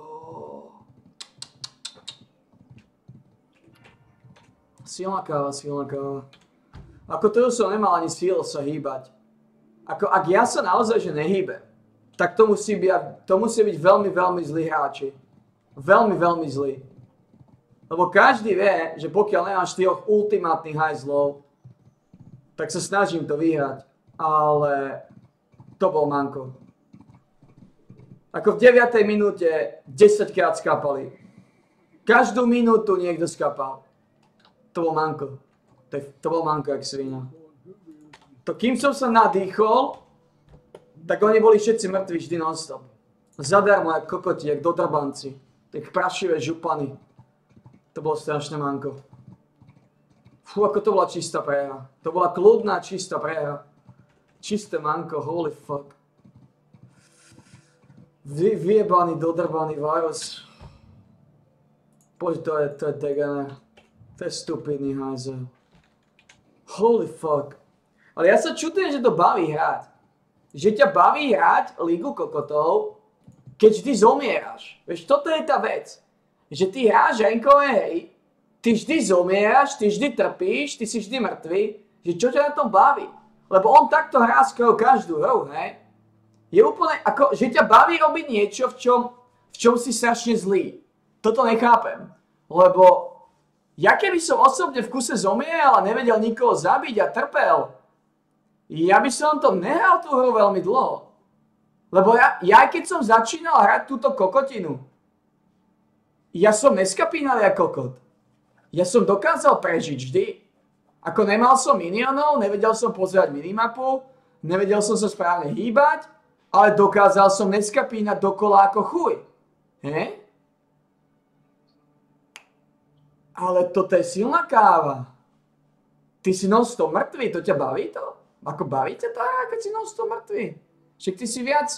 Silná káva, silná káva. Ako to som nemal ani síl sa hýbať. Ako ak ja sa naozaj že nehýbem, tak to musí byť veľmi, veľmi zlí hráči. Veľmi, veľmi zlí. Lebo každý vie, že pokiaľ nemám 4 ultimátnych hajzlov, tak sa snažím to vyhrať. Ale to bol manko. Ako v 9. minúte 10 krát skapali. Každú minútu niekto skapal. To bol manko. To bol manko jak svina. To kým som sa nadýchol, tak oni boli všetci mŕtvi vždy non-stop. Zadarmo jak kokoti, jak dodrbanci. Tak prašivé župany. To bolo strašné manko. Fú, ako to bola čistá prehra. To bola kľudná čistá prehra. Čisté manko, holy fuck. Vyjebaný, dodrbaný virus. Bože, to je degener. To je stupidný hajzel. Holy fuck. Ale ja sa čudujem, že to baví hrať. Že ťa baví hrať Ligu kokotov, keď vždy zomieraš. Vieš, toto je tá vec. Že ty hráš rankové hry, ty vždy zomieraš, ty vždy trpíš, ty si vždy mŕtvy. Že čo ťa na tom baví? Lebo on takto hrá skoro každú hru, ne? Je úplne ako, že ťa baví robiť niečo, v čom si strašne zlý. Toto nechápem. Lebo ja keby som osobne v kuse zomieral a nevedel nikoho zabiť a trpel, ja by som to nehral tú hru veľmi dlho. Lebo ja keď som začínal hrať túto kokotinu, ja som neskapínal jak kokot. Ja som dokázal prežiť vždy. Ako nemal som minionov, nevedel som pozerať minimapu, nevedel som sa správne hýbať, ale dokázal som neskapínať dokola ako chuj. He? Ale toto je silná káva. Ty si non-stop mŕtvý, to ťa baví to? Ako baví ťa to, keď si non-stop mŕtvý? Však ty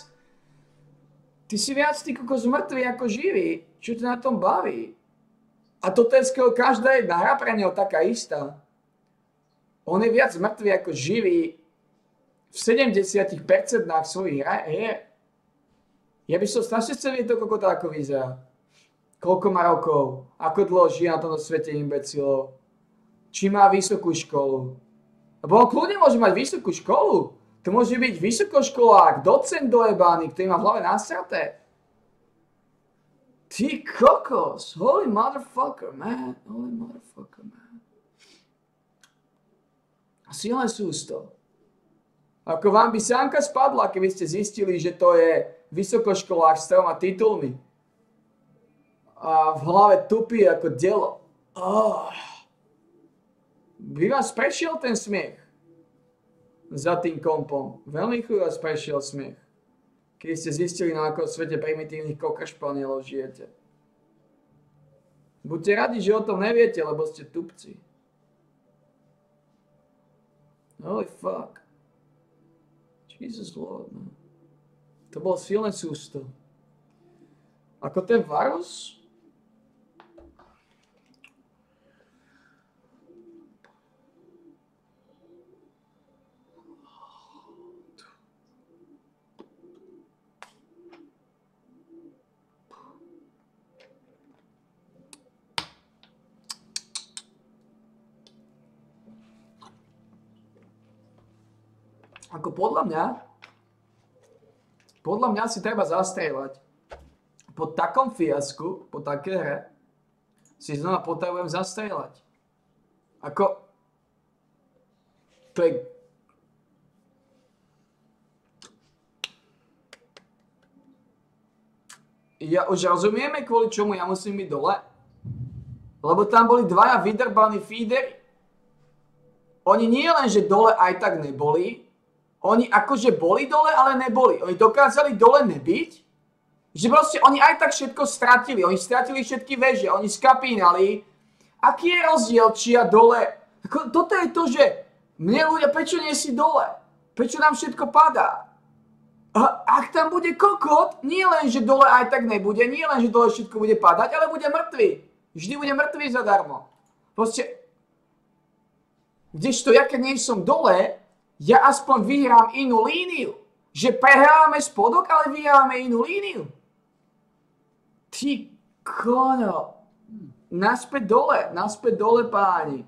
si viac ty kokos mŕtvý ako živý. Čo ťa na tom baví? A toto je skoro každá jedna hra pre neho taká istá. On je viac mŕtvý ako živý v 70% svojich hier. Ja by som strašne chcel vidieť to kokota, ako vyzerá. Koľko má rokov, ako dlho žije na tomto svete imbecilov. Či má vysokú školu. Lebo on kľudne môže mať vysokú školu. To môže byť vysokoškolák, docent dojebaný, ktorý má v hlave nasraté. Ty kokos, holy motherfucker, man. Holy motherfucker, man. A silné sústo. Ako vám by sánka spadla, keby ste zistili, že to je vysokoškolák s 3 titulmi. A v hlave tupí ako delo. By vás prešiel ten smiech za tým kompom. Veľmi chuj vás prešiel smiech. Keď ste zistili, na akom svete primitívnych kokršpanielov žijete. Buďte radi, že o tom neviete, lebo ste tupci. Holy fuck. Jesus Lord, man. To bolo silné sústo. Ako ten Varus? Ako podľa mňa si treba zastrieľať. Po takom fiasku, po také hre, si znova potrebujem zastrieľať. Ako, to je... Ja už rozumieme, kvôli čomu ja musím byť dole? Lebo tam boli dvaja vydrbaní feedery. Oni nie len, že dole aj tak neboli, oni akože boli dole, ale neboli. Oni dokázali dole nebyť, že proste oni aj tak všetko stratili. Oni stratili všetky veže, oni skapínali. Aký je rozdiel, či ja dole... Toto je to, že mne ľudia, prečo nie si dole? Prečo nám všetko padá? A ak tam bude kokot, nie len, že dole aj tak nebude, nie len, že dole všetko bude padať, ale bude mŕtvy. Vždy bude mŕtvy zadarmo. Proste... Kdežto ja, keď nie som dole, ja aspoň vyhrám inú líniu. Že prehrávame spodok, ale vyhrávame inú líniu. Ty koňo. Naspäť dole páni.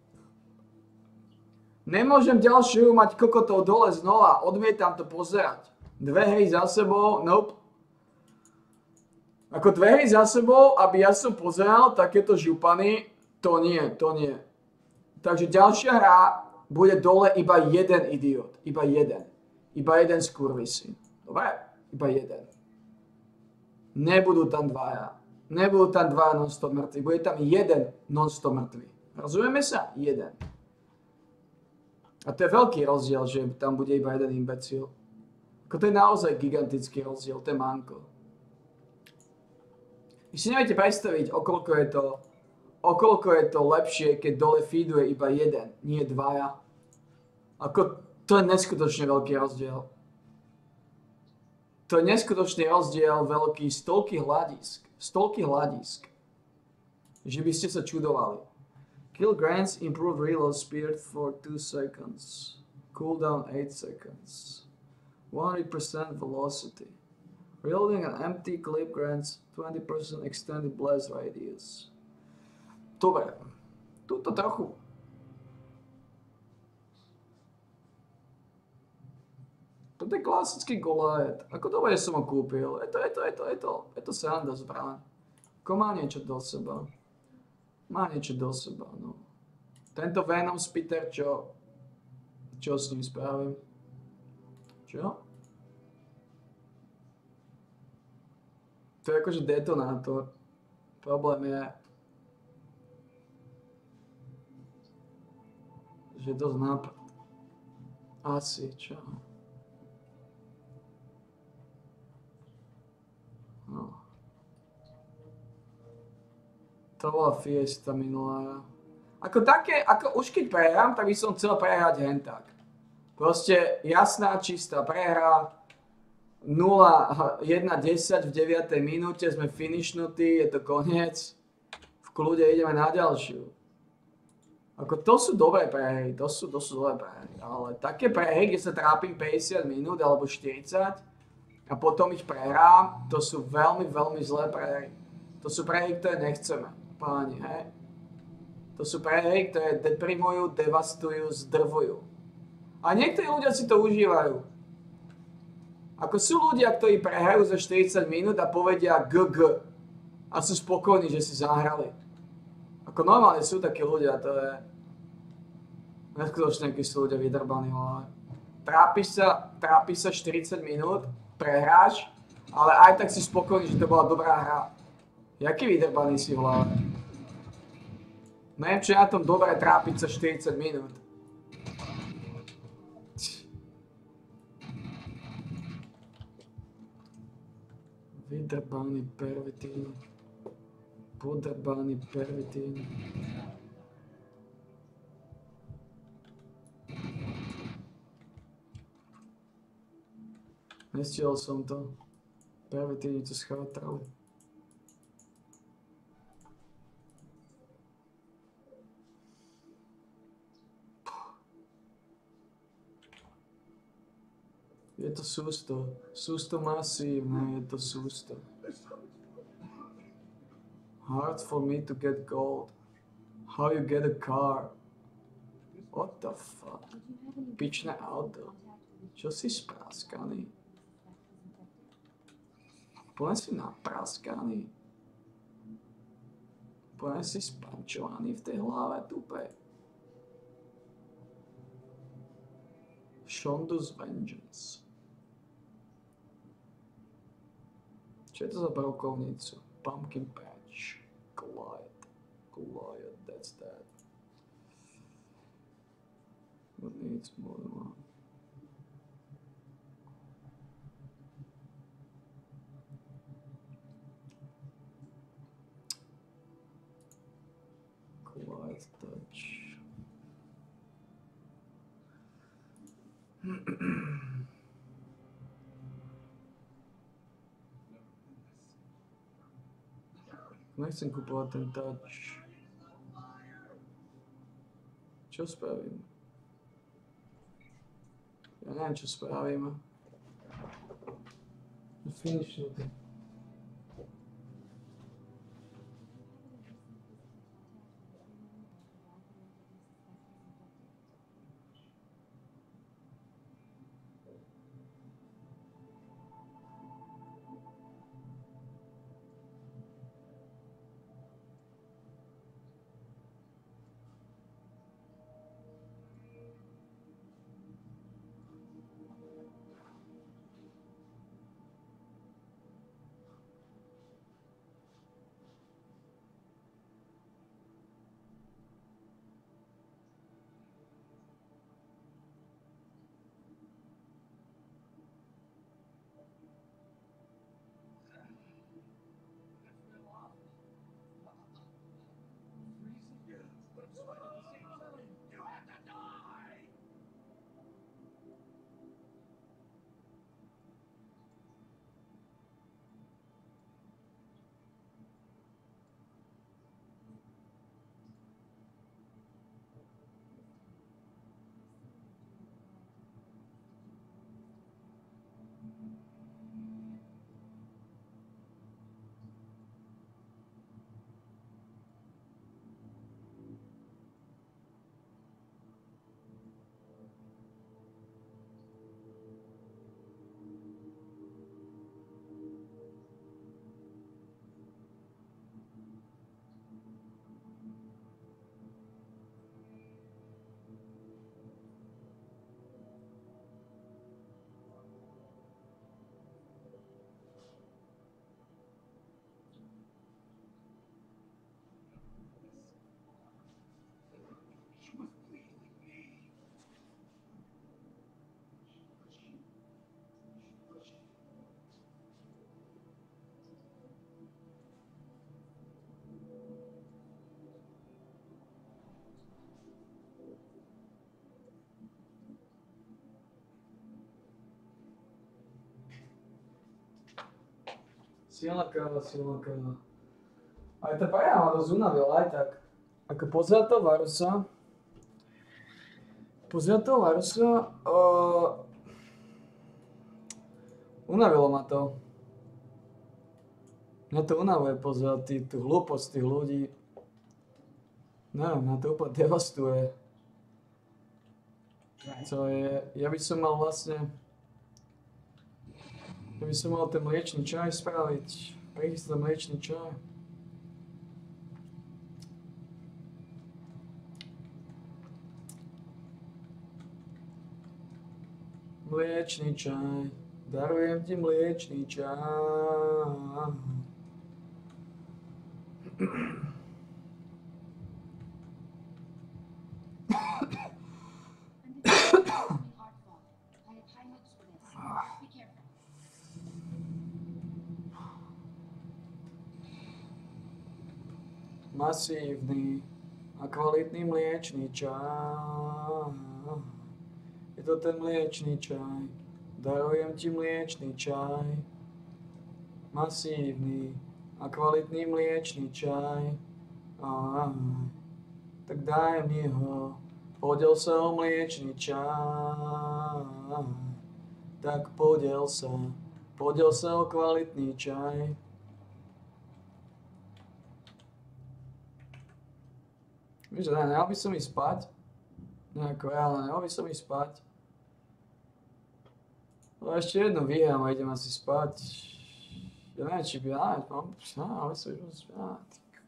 Nemôžem ďalšiu mať kokotov dole znova, odmietam to pozerať. 2 hry za sebou, nope. Ako 2 hry za sebou, aby ja som pozeral takéto župany, to nie. Takže ďalšia hra bude dole iba jeden idiot. Iba jeden skurvisy. Dobre? Iba jeden. Nebudú tam dvaja non-stop mŕtvi. Bude tam jeden non-stop mŕtvy. Rozumieme sa? Jeden. A to je veľký rozdiel, že tam bude iba jeden imbecil. Ako to je naozaj gigantický rozdiel. To je manko. Vy si neviete predstaviť, okoľko je to lepšie, keď dole feeduje iba jeden, nie dvaja. Ako, to je neskutočne veľký rozdiel. To je neskutočný rozdiel veľký z toľkých hľadisk, že by ste sa čudovali. Kill grants improved reload speed for 2 seconds. Cooldown 8 seconds. 100% velocity. Reloading an empty clip grants 20% extended blast radius. Dobre, túto trochu. Toto je klasický Goliath. Ako dobre som ho kúpil. Je to sranda zbraň. Ako má niečo do seba. No. Tento Venom Spitter, čo s ním spravím? Čo? To je akože detonátor. Problém je, že je dosť nápad. Asi, čo? No. To bola fiesta minulá. Ako také, ako už keď prehrám, tak by som chcel prehrať hentak. Proste jasná, čistá prehra, 0-1-10 v 9. minúte, sme finishnutí, je to koniec. V kľude ideme na ďalšiu. Ako to sú dobré prehry, to sú dobré prehry, ale také prehry, kde sa trápim 50 minút alebo 40 a potom ich prehrám, to sú veľmi, veľmi zlé prehry. To sú prehry, ktoré nechceme, páni, hej. To sú prehry, ktoré deprimujú, devastujú, zdrvujú. A niektorí ľudia si to užívajú. Ako sú ľudia, ktorí prehrajú za 40 minút a povedia GG a sú spokojní, že si zahrali. Ako normálne sú takí ľudia, to je... Neskutočne, akí sú ľudia vydrbaní, ale... Trápiš sa 40 minút, prehráš, ale aj tak si spokojný, že to bola dobrá hra. Jaký vydrbaný si v hlave? Neviem, čo je na tom dobré trápiť sa 40 minút. Vydrbaný pervitín. Podrbaný pervitín. Nestihol som to. Pervitíni to schátrali. Je to sústo. Sústo masívne, je to sústo. Hard for me to get gold. How you get a car? What the fuck? Pičné auto. Čo si spráskaný? Úplne si napraskaný. Úplne si spančovaný v tej hlave tupej. Shonda's Vengeance. Čo je to za brokovnicu? Pumpkin Patch. Goliath, that's that. What needs more than one? Goliath touch. Nechcem kupovať ten touch. Čo spravím? Ja neviem, čo spravím. Finish it. Silná káva. Aj tá paja ma dosť unavila, aj tak. Ako pozerať toho Varusa, unavilo ma to. Mňa to unavuje pozerať tú hlúposť tých ľudí. Neviem, mňa to úplne devastuje. Ja by som mal ten mliečný čaj spraviť. Prichystať mliečný čaj. Mliečný čaj. Darujem ti mliečný čaj. Masívny a kvalitný mliečný čaj. Je to ten mliečný čaj. Darujem ti mliečný čaj. Masívny a kvalitný mliečný čaj. Tak daj mi ho. Podel sa o mliečný čaj. Tak podel sa o kvalitný čaj. Víš, nehal by som ísť spať. Nejako reálne, nehal by som ísť spať. No ešte jednu vyhrám a idem asi spať. Ja neviem, či by ale som už spať.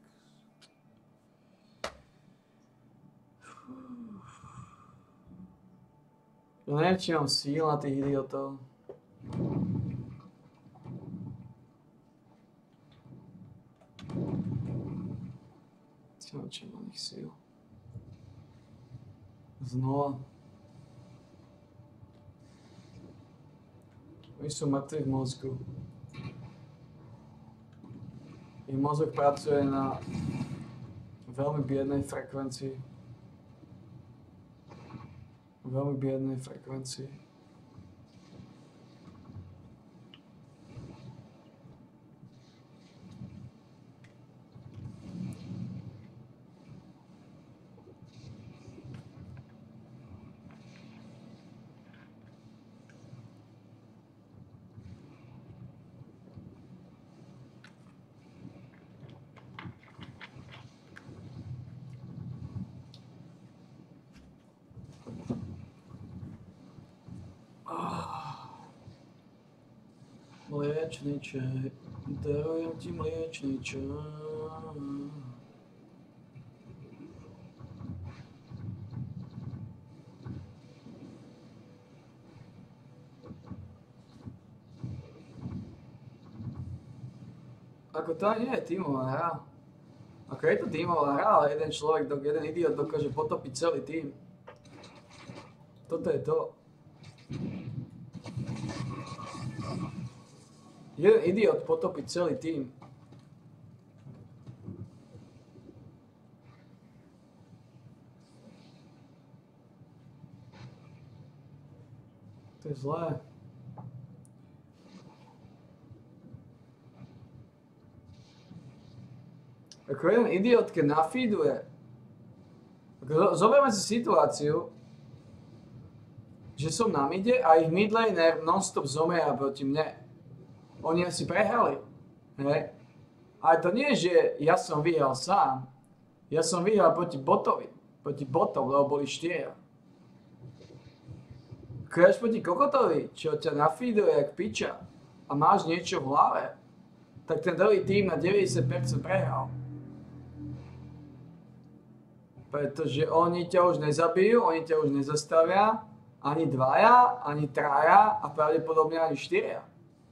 Ja neviem, či mám síl na tých idiotov. Či mám ich síl. Znova. Oni sú mŕtvi v mozgu. Ich mozog pracuje na veľmi biednej frekvencii. Veľmi biednej frekvencii. Mliečný čaj, darujem ti mliečný čaj. Ako to nie je tímová hra. Ako je to tímová hra, ale jeden idiot dokáže potopiť celý tím. Toto je to. Jeden idiot potopí celý tím. To je zlé. Ako jeden idiot, keď nafeeduje. Zoberme si situáciu, že som na mide a ich midlaner non-stop zomeria proti mne. Oni asi prehrali. Hej. Ale to nie je, že ja som vyhral sám. Ja som vyhral proti botovi. Proti botom, lebo boli 4. Keď proti kokotovi, čo ťa nafeeduje jak piča a máš niečo v hlave, tak ten druhý tým na 90% prehral. Pretože oni ťa už nezabijú, oni ťa už nezastavia, ani 2, ani 3 a pravdepodobne ani 4.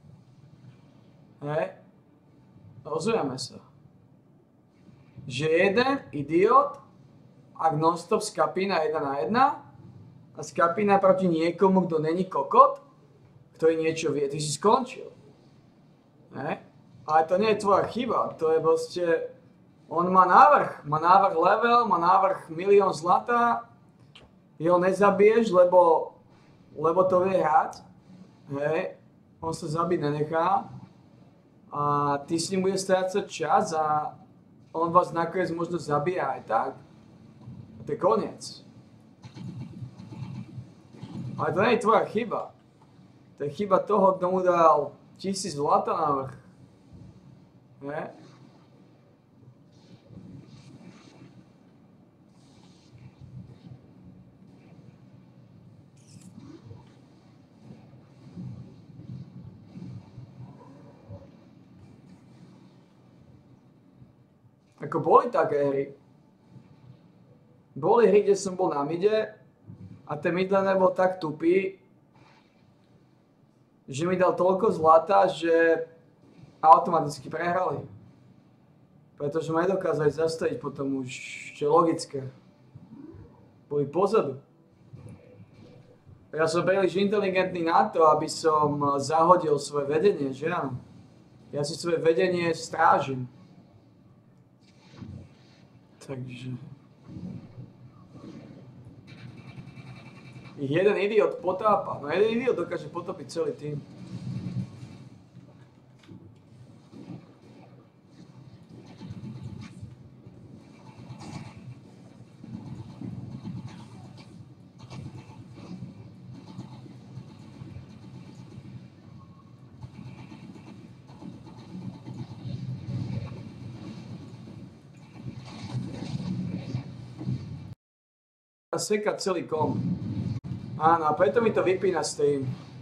Hej, rozumieme sa. Že jeden idiot, ak non-stop skapí na 1 na 1 a skapí naproti niekomu, kto není kokot, ktorý niečo vie, ty si skončil. Hej, ale to nie je tvoja chyba, to je proste, on má návrh level, má návrh 1 000 000 zlata, jeho nezabiješ, lebo to vie hrať, hej, on sa zabiť nenechá. a ty s ním bude strácať čas a on vás nakoniec možno zabije aj tak. A to je koniec. Ale to nie je tvoja chyba. To je chyba toho, kto mu dal 1000 zlata na vrch. Ne? Ako boli také hry. Boli hry, kde som bol na mide a ten midlaner bol tak tupý, že mi dal toľko zlata, že automaticky prehrali. Pretože ma nedokázali zastaviť potom už, čo je logické. Boli pozadu. Ja som príliš inteligentný na to, aby som zahodil svoje vedenie, že áno? Ja si svoje vedenie strážim. Takže... Jeden idiot potápa. No jeden idiot dokáže potopiť celý tým. Sekať celý kom. Áno, a preto mi to vypína stream.